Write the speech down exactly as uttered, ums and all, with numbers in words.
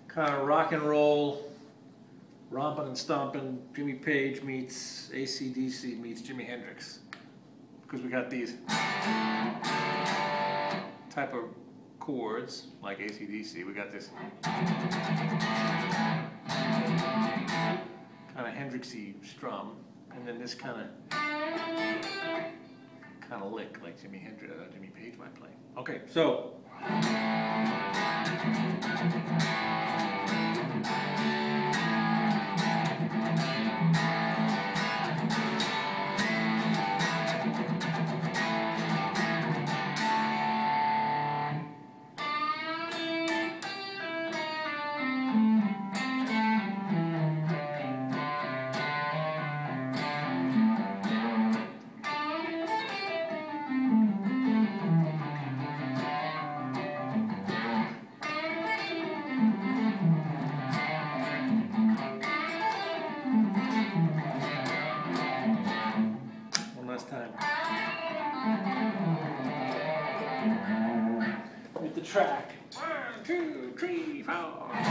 kind of rock and roll, romping and stomping. Jimmy Page meets A C D C meets Jimi Hendrix, because we got these type of chords like A C D C. We got this kind of Hendrixy strum, and then this kind of kind of lick like Jimi Hendrix, uh, Jimmy Page might play. Okay, so. Time. With the track. One, two, three, four.